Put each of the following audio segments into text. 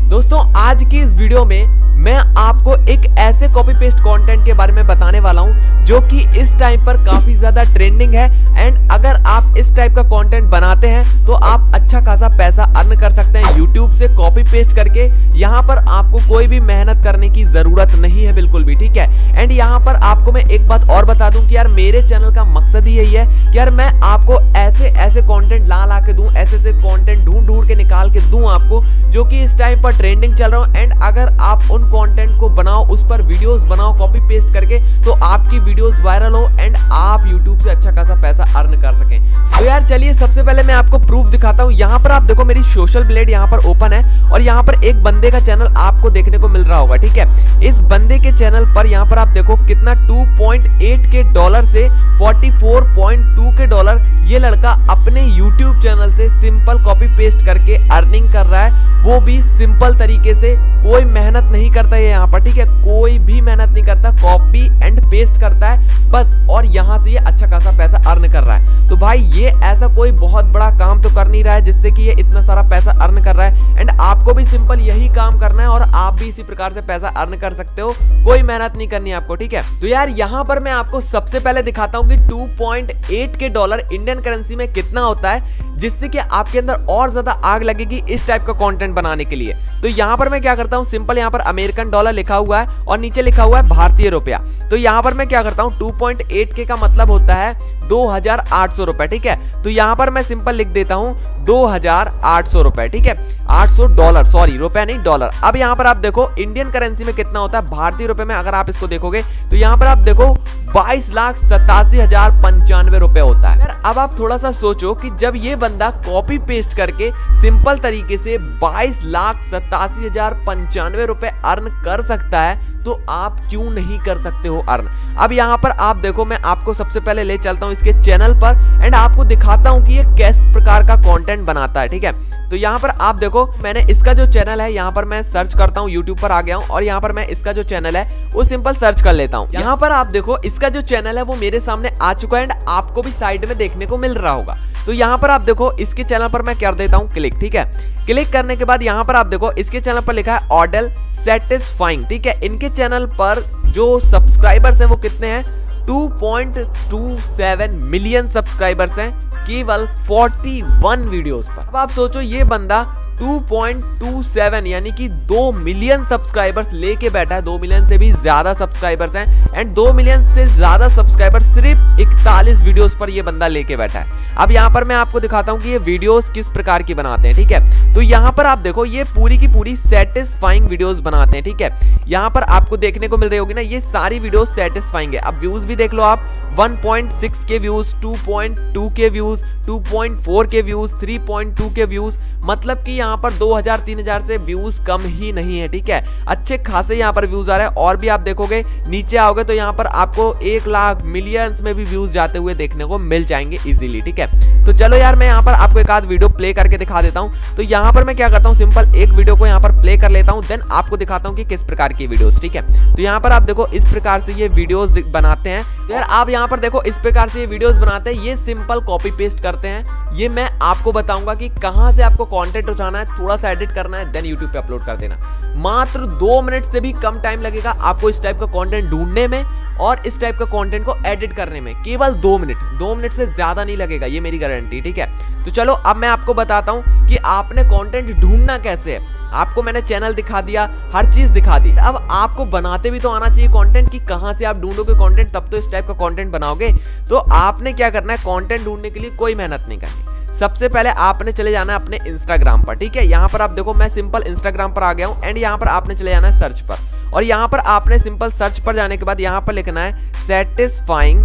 दोस्तों आज की इस वीडियो में मैं आपको एक ऐसे कॉपी पेस्ट कंटेंट के बारे में बताने वाला हूं जो कि इस टाइम पर काफी ज्यादा ट्रेंडिंग है। एंड अगर आप इस टाइप का कंटेंट बनाते हैं तो आप अच्छा खासा पैसा अर्न कर सकते हैं यूट्यूब से कॉपी पेस्ट करके। यहाँ पर आपको कोई भी मेहनत करने की जरूरत नहीं है बिल्कुल भी, ठीक है। एंड यहाँ पर आपको मैं एक बात और बता दूं कि यार मेरे चैनल का मकसद ही यही है कि यार मैं आपको ऐसे कंटेंट ला के दूं, ऐसे कंटेंट ढूंढ के निकाल के दूं आपको जो कि इस टाइम पर ट्रेंडिंग चल रहा हो। एंड अगर आप उन कंटेंट को बनाओ, उस पर वीडियोस बनाओ कॉपी पेस्ट करके, तो आपकी वीडियोस वायरल हो एंड आप यूट्यूब से अच्छा खासा पैसा अर्न कर सकें। तो यार चलिए सबसे पहले मैं आपको प्रूफ दिखाता हूं। यहाँ पर आप देखो मेरी सोशल ब्लेड यहाँ पर ओपन है और यहाँ पर एक बंदे का चैनल आपको देखने को मिल रहा होगा, ठीक है। इस बंदे के चैनल पर यहाँ पर आप देखो कितना 2.8 के डॉलर से 44.2 के डॉलर ये लड़का अपने YouTube चैनल से सिंपल कॉपी पेस्ट करके अर्निंग कर रहा है, वो भी सिंपल तरीके से। कोई मेहनत नहीं करता है यहाँ पर, ठीक है, कोई भी मेहनत नहीं करता, कॉपी एंड पेस्ट करता है बस, और यहाँ से ये अच्छा खासा पैसा अर्न कर रहा है। तो भाई ये ऐसा कोई बहुत बड़ा काम तो कर नहीं रहा है जिससे कि ये इतना सारा पैसा अर्न कर रहा है। एंड आपको भी सिंपल यही काम करना है और आप भी इसी प्रकार से पैसा अर्न कर सकते हो, कोई मेहनत नहीं करनी है आपको, ठीक है। तो यार यहाँ पर मैं आपको सबसे पहले दिखाता हूँ कि 2.8 के डॉलर इंडियन करेंसी में कितना होता है, जिससे कि आपके अंदर और ज्यादा आग लगेगी इस टाइप का कंटेंट बनाने के लिए। तो यहाँ पर मैं क्या करता हूँ, सिंपल यहाँ पर अमेरिकन डॉलर लिखा हुआ है और नीचे लिखा हुआ है भारतीय रुपया। तो यहाँ पर मैं क्या करता हूँ, 2.8 के का मतलब होता है 2800 रुपए, ठीक है। तो यहाँ पर मैं सिंपल लिख देता हूँ 2800 रुपए, ठीक है, 800 डॉलर, सॉरी रुपया नहीं डॉलर। अब यहाँ पर आप देखो इंडियन करेंसी में कितना होता है भारतीय रुपए में, अगर आप इसको देखोगे तो यहाँ पर आप देखो 22,87,095 रुपए होता है। यार अब आप थोड़ा सा सोचो कि जब ये बंदा कॉपी पेस्ट करके सिंपल तरीके से 22,87,095 रुपए अर्न कर सकता है, तो आप क्यों नहीं कर सकते हो अर्न। अब यहाँ पर आप देखो मैं आपको सबसे पहले ले चलता हूँ इसके चैनल पर एंड आपको दिखाता हूँ कि ये किस प्रकार का कंटेंट बनाता है, ठीक है। तो यहाँ पर आप देखो मैंने इसका जो चैनल है यहाँ पर मैं सर्च करता हूँ, यूट्यूब पर आ गया हूँ और यहाँ पर मैं इसका जो चैनल है वो सिंपल सर्च कर लेता हूँ। यहाँ पर आप देखो इसका जो चैनल है वो मेरे सामने आ चुका है एंड आपको भी साइड में देखने को मिल रहा होगा। तो यहाँ पर आप देखो इसके चैनल पर मैं कर देता हूँ क्लिक, ठीक है। क्लिक करने के बाद यहाँ पर आप देखो इसके चैनल पर लिखा है ऑडल सैटिस्फाइंग, ठीक है। इनके चैनल पर जो सब्सक्राइबर्स हैं वो कितने हैं, 2.27 मिलियन सब्सक्राइबर्स हैं केवल 41 वीडियोस पर। अब आप सोचो ये बंदा 2.27 यानी कि 2 मिलियन सब्सक्राइबर्स लेके बैठा है, 2 मिलियन से भी ज्यादा सब्सक्राइबर्स हैं एंड 2 मिलियन से ज्यादा सब्सक्राइबर्स सिर्फ 41 वीडियोस पर ये बंदा लेके बैठा है। अब यहाँ पर मैं आपको दिखाता हूँ कि ये वीडियोस किस प्रकार की बनाते हैं, ठीक है। तो यहाँ पर आप देखो ये पूरी की पूरी सेटिस्फाइंग वीडियोस बनाते हैं, ठीक है। यहाँ पर आपको देखने को मिल रही होगी ना ये सारी वीडियोस सेटिस्फाइंग है। अब व्यूज भी देख लो आप, 1.6 के व्यूज, 2.2 के व्यूज, 2.4 के व्यूज, 3.2 के व्यूज, मतलब कि यहाँ पर 2000-3000 से व्यूज कम ही नहीं है, ठीक है। अच्छे खासे यहाँ पर व्यूज आ रहे हैं और भी आप देखोगे नीचे आओगे तो यहाँ पर आपको 1 लाख मिलियंस में भी व्यूज जाते हुए देखने को मिल जाएंगे इजीली, ठीक है। तो चलो यार मैं यहाँ पर आपको एक आध वीडियो प्ले करके दिखा देता हूँ। तो यहाँ पर मैं क्या करता हूँ, सिंपल एक वीडियो को यहाँ पर प्ले कर लेता हूँ, देन आपको दिखाता हूँ कि किस प्रकार की वीडियोस, ठीक है। तो यहाँ पर आप देखो इस प्रकार से ये वीडियोस बनाते हैं। तो यार आप यहाँ पर देखो इस प्रकार से ये वीडियोस बनाते हैं, ये सिंपल कॉपी पेस्ट करते हैं। ये मैं आपको बताऊंगा कि कहां से आपको कंटेंट उठाना है, थोड़ा सा एडिट करना है, देन यूट्यूब पे अपलोड कर देना। मात्र 2 मिनट से भी कम टाइम लगेगा आपको इस टाइप का कंटेंट ढूंढने में और इस टाइप का कंटेंट को एडिट करने में, केवल 2 मिनट से ज्यादा नहीं लगेगा, ये मेरी गारंटी, ठीक है। तो चलो अब मैं आपको बताता हूं कि आपने कंटेंट ढूंढना कैसे है। आपको मैंने चैनल दिखा दिया, हर चीज दिखा दी, अब आपको बनाते भी तो आना चाहिए कंटेंट, कि कहां से आप ढूंढोगे कंटेंट, तब तो इस टाइप का कंटेंट बनाओगे। तो आपने क्या करना है, कंटेंट ढूंढने के लिए कोई मेहनत नहीं करनी। सबसे पहले आपने चले जाना है अपने इंस्टाग्राम पर, ठीक है। यहाँ पर आप देखो मैं सिंपल इंस्टाग्राम पर आ गया हूँ एंड यहाँ पर आपने चले जाना है सर्च पर, और यहाँ पर आपने सिंपल सर्च पर जाने के बाद यहाँ पर लिखना है सेटिस्फाइंग,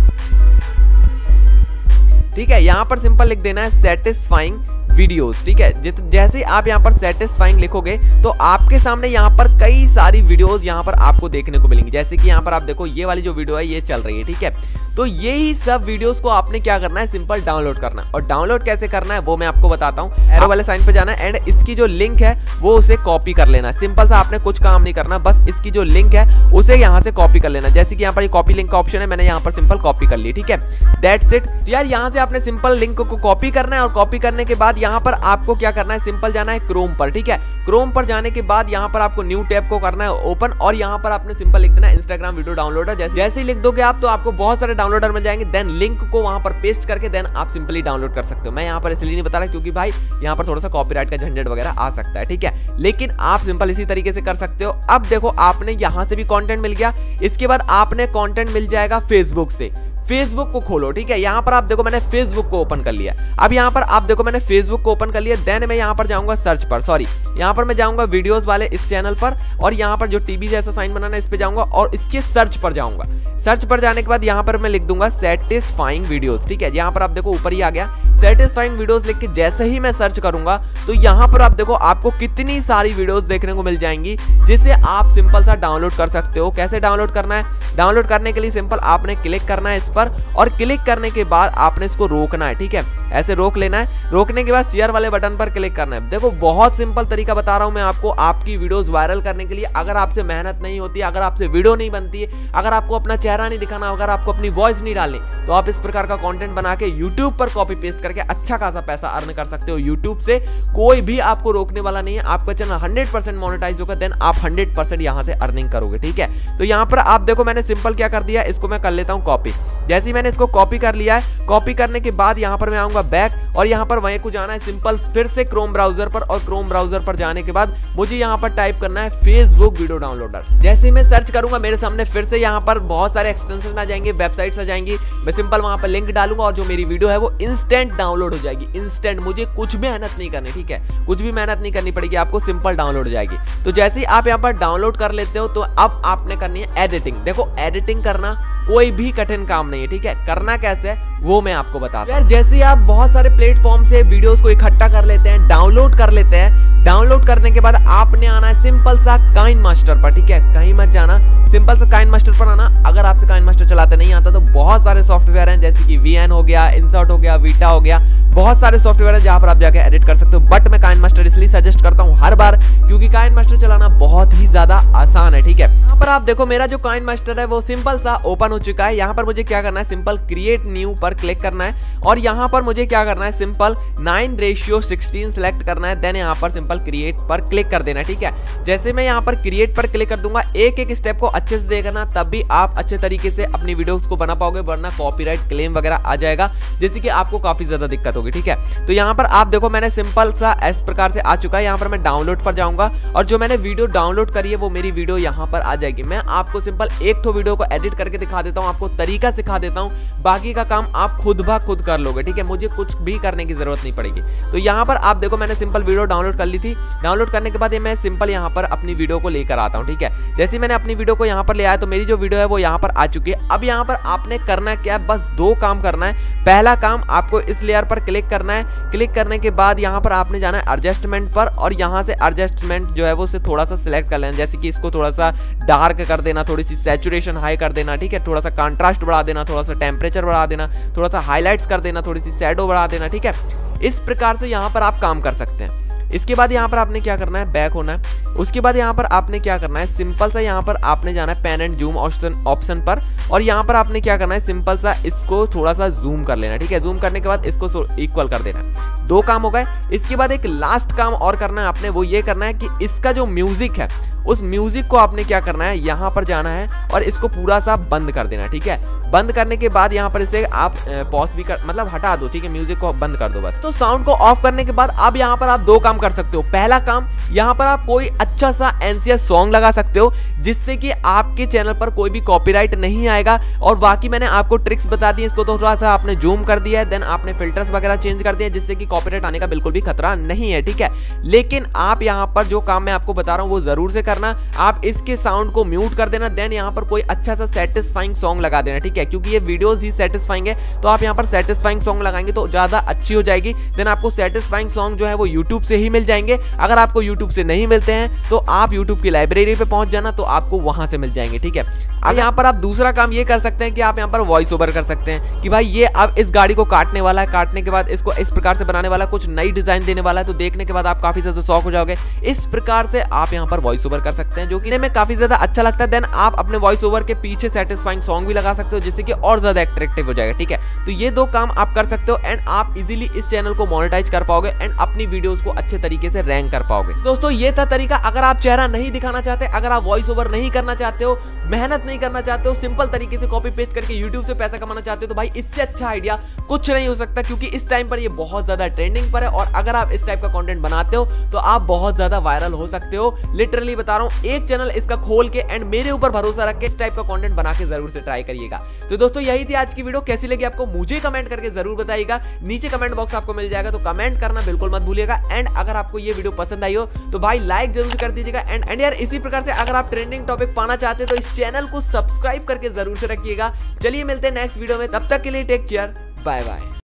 ठीक है। यहाँ पर सिंपल लिख देना है सेटिस्फाइंग वीडियोस, ठीक है। जैसे ही आप यहाँ पर सेटिस्फाइंग लिखोगे तो आपके सामने यहाँ पर कई सारी वीडियोस यहाँ पर आपको देखने को मिलेंगी। जैसे कि यहाँ पर आप देखो ये वाली जो वीडियो है ये चल रही है, ठीक है। तो यही सब वीडियोस को आपने क्या करना है, सिंपल डाउनलोड करना है। और डाउनलोड कैसे करना है वो मैं आपको बताता हूँ। एरो वाले साइन पे जाना है एंड इसकी जो लिंक है वो उसे कॉपी कर लेना है। सिंपल सा, आपने कुछ काम नहीं करना, बस इसकी जो लिंक है उसे यहाँ से कॉपी कर लेना। जैसे कि यहाँ पर कॉपी लिंक का ऑप्शन है, मैंने यहाँ पर सिंपल कॉपी कर ली, ठीक है। That's it. तो यार यहाँ से आपने सिंपल लिंक को कॉपी करना है और कॉपी करने के बाद यहाँ पर आपको क्या करना है, सिंपल जाना है क्रोम पर, ठीक है। क्रोम पर जाने के बाद यहाँ पर आपको न्यू टैब को करना है ओपन, और यहाँ पर आपने सिंपल लिख देना इंस्टाग्राम वीडियो डाउनलोडर। जैसे ही लिख दोगे आप तो आपको बहुत सारे डाउनलोडर मिल जाएंगे। देन लिंक को वहां पर पेस्ट करके देन आप सिंपली डाउनलोड कर सकते हो। मैं यहाँ पर इसलिए नहीं बता रहा क्योंकि भाई यहाँ पर थोड़ा सा कॉपीराइट का झंझट वगैरह आ सकता है, ठीक है, लेकिन आप सिंपल इसी तरीके से कर सकते हो। अब देखो आपने यहाँ से भी कंटेंट मिल गया, इसके बाद आपने कंटेंट मिल जाएगा फेसबुक से। फेसबुक को खोलो, ठीक है, यहाँ पर आप देखो मैंने फेसबुक को ओपन कर लिया। अब यहाँ पर आप देखो मैंने फेसबुक को ओपन कर लिया। देन मैं यहाँ पर जाऊंगा सर्च पर, सॉरी यहाँ पर मैं जाऊंगा वीडियोस वाले इस चैनल पर, और यहाँ पर जो टीवी जैसा साइन बनाना है इस पे जाऊंगा और इसके सर्च पर जाऊंगा। सर्च पर जाने के बाद यहाँ पर मैं लिख दूंगा सेटिस्फाइंग वीडियोस, ठीक है, यहाँ पर आप देखो ऊपर ही आ गया सेटिस्फाइंग वीडियोस लिख के जैसे ही मैं सर्च करूंगा तो यहाँ पर आप देखो आपको कितनी सारी वीडियोस देखने को मिल जाएंगी, जिसे आप सिंपल सा डाउनलोड कर सकते हो। कैसे डाउनलोड करना है? डाउनलोड करने के लिए सिंपल आपने क्लिक करना है इस पर, और क्लिक करने के बाद आपने इसको रोकना है, ठीक है, ऐसे रोक लेना है। रोकने के बाद शेयर वाले बटन पर क्लिक करना है। देखो बहुत सिंपल तरीका बता रहा हूं मैं आपको आपकी वीडियोस वायरल करने के लिए। अगर आपसे मेहनत नहीं होती, अगर आपसे वीडियो नहीं बनती है, अगर आपको अपना चेहरा नहीं दिखाना, अगर आपको अपनी वॉइस नहीं डालनी, तो आप इस प्रकार का कंटेंट बना के YouTube पर कॉपी पेस्ट करके अच्छा खासा पैसा अर्न कर सकते हो। YouTube से कोई भी आपको रोकने वाला नहीं है। आपका चैनल 100% मोनेटाइज होगा, देन आप 100% यहां से अर्निंग करोगे, ठीक है। तो यहां पर आप देखो मैंने सिंपल क्या कर दिया, इसको मैं कर लेता हूं कॉपी। जैसे ही मैंने इसको कॉपी कर लिया है, कॉपी करने के बाद यहां पर मैं आऊंगा बैक, और यहां पर वहीं को जाना है सिंपल फिर से क्रोम ब्राउजर पर, और क्रोम ब्राउजर पर जाने के बाद मुझे यहां पर टाइप करना है फेसबुक वीडियो डाउनलोडर। जैसे ही मैं सर्च करूंगा मेरे सामने फिर से यहां पर बहुत सारे एक्सटेंशन आ जाएंगे, वेबसाइट्स आ जाएंगी। मैं सिंपल वहां पर लिंक डालूंगा और जो मेरी वीडियो है वो इंस्टेंट डाउनलोड हो जाएगी। इंस्टेंट, मुझे कुछ भी मेहनत नहीं करनी, ठीक है, कुछ भी मेहनत नहीं करनी पड़ेगी आपको, सिंपल डाउनलोड हो जाएगी। तो जैसे ही आप यहां पर डाउनलोड कर लेते हो तो अब आपने करनी है एडिटिंग। देखो एडिटिंग करना कोई भी कठिन काम नहीं है, ठीक है, करना कैसे है वो मैं आपको बताता हूं। यार जैसे आप बहुत सारे प्लेटफॉर्म से वीडियोस को इकट्ठा कर लेते हैं, डाउनलोड कर लेते हैं, डाउनलोड करने के बाद आपने आना है सिंपल सा काइनमास्टर पर, ठीक है, कहीं मत जाना, सिंपल सा काइनमास्टर पर आना। अगर आपसे काइनमास्टर चलाते नहीं आता तो बहुत सारे सॉफ्टवेयर हैं, जैसे कि VN हो गया, इंसर्ट हो गया, वीटा हो गया, बहुत सारे सॉफ्टवेयर है जहां पर आप जाके एडिट कर सकते हो। बट मैं काइनमास्टर इसलिए सजेस्ट करता हूं हर बार क्योंकि काइनमास्टर चलाना बहुत ही ज्यादा आसान है, ठीक है। यहाँ पर आप देखो मेरा जो काइनमास्टर है वो सिंपल सा ओपन हो चुका है। यहाँ पर मुझे क्या करना है, सिंपल क्रिएट न्यू पर क्लिक करना है, और यहाँ पर मुझे क्या करना है, सिंपल 9:16 सिलेक्ट करना है। देन यहाँ पर सिंपल क्रिएट पर क्लिक कर देना है, ठीक है। जैसे मैं यहाँ पर क्रिएट पर क्लिक कर दूंगा, एक एक स्टेप को अच्छे से देखना, तब भी आप अच्छे तरीके से अपनी वीडियोस को बना पाओगे, वरना कॉपीराइट क्लेम वगैरह आ जाएगा, जैसे कि आपको काफी ज्यादा दिक्कत होगी, ठीक है। तो यहाँ पर आप देखो मैंने सिंपल सा इस प्रकार से आ चुका है। यहाँ पर मैं डाउनलोड पर जाऊंगा और जो मैंने वीडियो डाउनलोड करी है वो मेरी वीडियो यहाँ पर आ जाएगी। मैं आपको सिंपल एक तो वीडियो को एडिट करके दिखा देता हूँ, आपको तरीका सिखा देता हूँ, बाकी का काम आप खुद ब खुद कर लोगे, ठीक है, मुझे कुछ भी करने की जरूरत नहीं पड़ेगी। तो यहाँ पर आप देखो मैंने सिंपल वीडियो डाउनलोड कर ली थी। डाउनलोड करने के बाद मैं सिंपल यहाँ पर अपनी वीडियो को लेकर आता हूँ, ठीक है। जैसे मैंने अपनी वीडियो को यहाँ पर ले आया तो मेरी जो वीडियो है वो यहाँ पर आ चुकी है। अब यहाँ पर आपने करना क्या है, बस दो काम करना है। पहला काम आपको इस लेयर पर क्लिक करना है। क्लिक करने के बाद यहाँ पर आपने जाना है एडजस्टमेंट पर, और यहाँ से एडजस्टमेंट जो है वो उसे थोड़ा सा सिलेक्ट कर लेना, जैसे कि इसको थोड़ा सा डार्क कर देना, थोड़ी सी सैचुरेशन हाई कर देना, ठीक है, थोड़ा सा कंट्रास्ट बढ़ा देना, थोड़ा सा टेम्परेचर बढ़ा देना, थोड़ा सा हाईलाइट्स कर देना, थोड़ी सी शैडो बढ़ा देना, ठीक है। इस प्रकार से यहाँ पर आप काम कर सकते हैं। इसके बाद यहाँ पर आपने क्या करना है, बैक होना है। उसके बाद यहाँ पर आपने क्या करना है, सिंपल सा यहाँ पर आपने जाना है पेन एंड जूम ऑप्शन पर, और यहाँ पर आपने क्या करना है, सिंपल सा इसको थोड़ा सा जूम कर लेना, ठीक है। जूम करने के बाद इसको इक्वल कर देना। दो काम हो गए। इसके बाद एक लास्ट काम और करना है आपने, वो ये करना है कि इसका जो म्यूजिक है उस म्यूजिक को आपने क्या करना है, यहाँ पर जाना है और इसको पूरा सा बंद कर देना, ठीक है। बंद करने के बाद यहाँ पर इसे आप पॉज भी कर मतलब हटा दो, ठीक है, म्यूजिक को बंद कर दो बस। तो साउंड को ऑफ करने के बाद अब यहाँ पर आप दो काम कर सकते हो। पहला काम, यहाँ पर आप कोई अच्छा सा एनसीएस सॉन्ग लगा सकते हो जिससे कि आपके चैनल पर कोई भी कॉपीराइट नहीं आएगा। और बाकी मैंने आपको ट्रिक्स बता दी, इसको तो थोड़ा सा आपने जूम कर दिया है, देन आपने फिल्टर्स वगैरह चेंज कर दिया जिससे कि कॉपीराइट आने का बिल्कुल भी खतरा नहीं है, ठीक है। लेकिन आप यहाँ पर जो काम मैं आपको बता रहा हूँ वो जरूर से करना। आप इसके साउंड को म्यूट कर देना, देन यहाँ पर कोई अच्छा सा सेटिस्फाइंग सॉन्ग लगा देना, ठीक है, क्योंकि ये वीडियोस ही सेटिस्फाइंग है। तो आप यहाँ पर सेटिस्फाइंग सॉन्ग लगाएंगे तो ज्यादा अच्छी हो जाएगी। देन आपको सेटिस्फाइंग सॉन्ग जो है वो यूट्यूब से ही मिल जाएंगे। अगर आपको यूट्यूब से नहीं मिलते हैं तो आप यूट्यूब की लाइब्रेरी पे पहुंच जाना, तो आपको वहां से मिल जाएंगे, ठीक है। अब यहाँ पर आप दूसरा काम ये कर सकते हैं कि आप यहाँ पर वॉइस ओवर कर सकते हैं कि भाई ये अब इस गाड़ी को काटने वाला है, काटने के बाद इसको इस प्रकार से बनाने वाला है, कुछ नई डिजाइन देने वाला है, तो देखने के बाद आप काफी ज्यादा शौक हो जाओगे। इस प्रकार से आप यहाँ पर वॉइस ओवर कर सकते हैं, जो कि में काफी ज्यादा अच्छा लगता है। देन आप अपने वॉइस ओवर के पीछे सेटिस्फाइंग सॉन्ग भी लगा सकते हो, जिससे कि और ज्यादा अट्रैक्टिव हो जाएगा। ठीक है, तो ये दो काम आप कर सकते हो एंड आप इजीली इस चैनल को मोनेटाइज कर पाओगे एंड अपनी वीडियोस को अच्छे तरीके से रैंक कर पाओगे। दोस्तों ये था तरीका। अगर आप चेहरा नहीं दिखाना चाहते, अगर आप वॉइस ओवर नहीं करना चाहते हो, मेहनत नहीं करना चाहते हो, सिंपल तरीके से कॉपी पेस्ट करके यूट्यूब से पैसा कमाना चाहते हो, तो भाई इससे अच्छा आइडिया कुछ नहीं हो सकता, क्योंकि इस टाइम पर ये बहुत ज्यादा ट्रेंडिंग पर है। और अगर आप इस टाइप का कंटेंट बनाते हो तो आप बहुत ज्यादा वायरल हो सकते हो। लिटरली बता रहा हूं, एक चैनल इसका खोल के एंड मेरे ऊपर भरोसा रख के इस टाइप का कंटेंट बना के जरूर से ट्राई करिएगा। तो दोस्तों यही थी आज की वीडियो। कैसी लगी आपको मुझे कमेंट करके जरूर बताइएगा, नीचे कमेंट बॉक्स आपको मिल जाएगा, तो कमेंट करना बिल्कुल मत भूलिएगा। एंड अगर आपको ये वीडियो पसंद आई हो तो भाई लाइक जरूर कर दीजिएगा। एंड यार इसी प्रकार से अगर आप ट्रेंडिंग टॉपिक पाना चाहते हैं तो इस चैनल को सब्सक्राइब करके जरूर से रखिएगा। चलिए मिलते हैं नेक्स्ट वीडियो में, तब तक के लिए टेक केयर, बाय बाय।